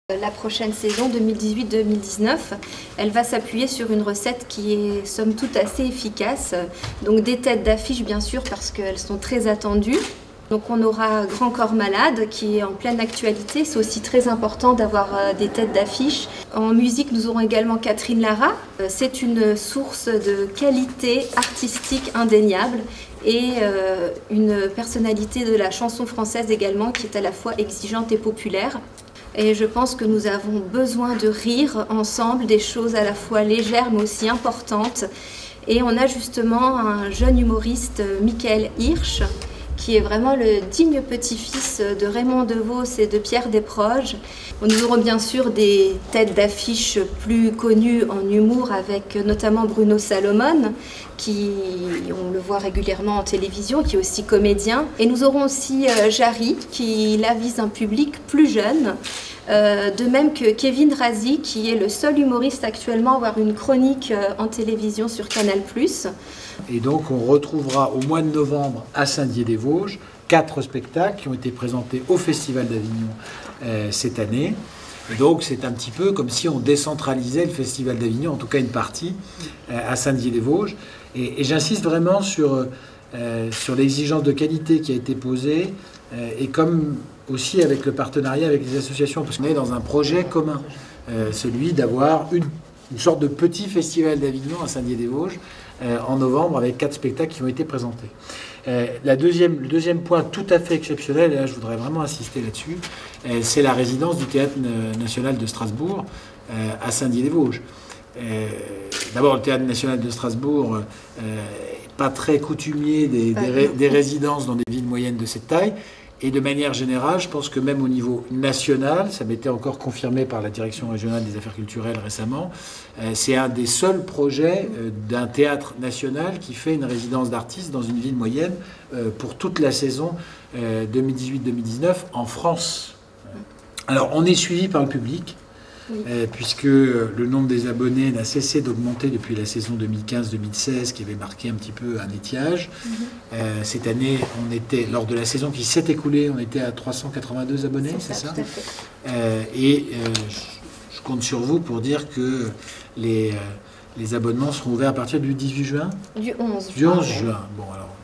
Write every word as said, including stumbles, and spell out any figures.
La prochaine saison deux mille dix-huit deux mille dix-neuf, elle va s'appuyer sur une recette qui est somme toute assez efficace. Donc des têtes d'affiche bien sûr parce qu'elles sont très attendues. Donc on aura Grand Corps Malade qui est en pleine actualité. C'est aussi très important d'avoir des têtes d'affiche. En musique, nous aurons également Catherine Lara. C'est une source de qualité artistique indéniable et euh, une personnalité de la chanson française également qui est à la fois exigeante et populaire. Et je pense que nous avons besoin de rire ensemble, des choses à la fois légères mais aussi importantes. Et on a justement un jeune humoriste, Michael Hirsch, qui est vraiment le digne petit-fils de Raymond DeVos et de Pierre Desproges. Nous aurons bien sûr des têtes d'affiche plus connues en humour avec notamment Bruno Salomon, qui, on le voit régulièrement en télévision, qui est aussi comédien. Et nous aurons aussi euh, Jarry, qui là vise un public plus jeune, euh, de même que Kevin Razi, qui est le seul humoriste actuellement à avoir une chronique euh, en télévision sur Canal plus. Et donc on retrouvera au mois de novembre à Saint-Dié-des-Vosges quatre spectacles qui ont été présentés au Festival d'Avignon euh, cette année. Et donc c'est un petit peu comme si on décentralisait le Festival d'Avignon, en tout cas une partie, euh, à Saint-Dié-des-Vosges. Et, et j'insiste vraiment sur, euh, sur l'exigence de qualité qui a été posée, euh, et comme aussi avec le partenariat avec les associations, parce qu'on est dans un projet commun, euh, celui d'avoir une, une sorte de petit Festival d'Avignon à Saint-Dié-des-Vosges, Euh, en novembre avec quatre spectacles qui ont été présentés. Euh, la deuxième, le deuxième point tout à fait exceptionnel, et là je voudrais vraiment insister là-dessus, euh, c'est la résidence du Théâtre National de Strasbourg euh, à Saint-Dié-des-Vosges. Euh, D'abord, le Théâtre National de Strasbourg n'est euh, pas très coutumier des, des, ré, des résidences dans des villes moyennes de cette taille. Et de manière générale, je pense que même au niveau national, ça m'était encore confirmé par la Direction régionale des affaires culturelles récemment, euh, c'est un des seuls projets euh, d'un théâtre national qui fait une résidence d'artistes dans une ville moyenne euh, pour toute la saison euh, deux mille dix-huit deux mille dix-neuf en France. Alors, on est suivi par le public, oui. euh, puisque le nombre des abonnés n'a cessé d'augmenter depuis la saison deux mille quinze deux mille seize, qui avait marqué un petit peu un étiage. Mm-hmm. euh, cette année, on était, lors de la saison qui s'est écoulée, on était à trois cent quatre-vingt-deux abonnés, c'est ça, ça tout à fait. Euh, Et euh, je, je compte sur vous pour dire que les, euh, les abonnements seront ouverts à partir du dix-huit juin. Du onze. Du onze juin. Bon, alors...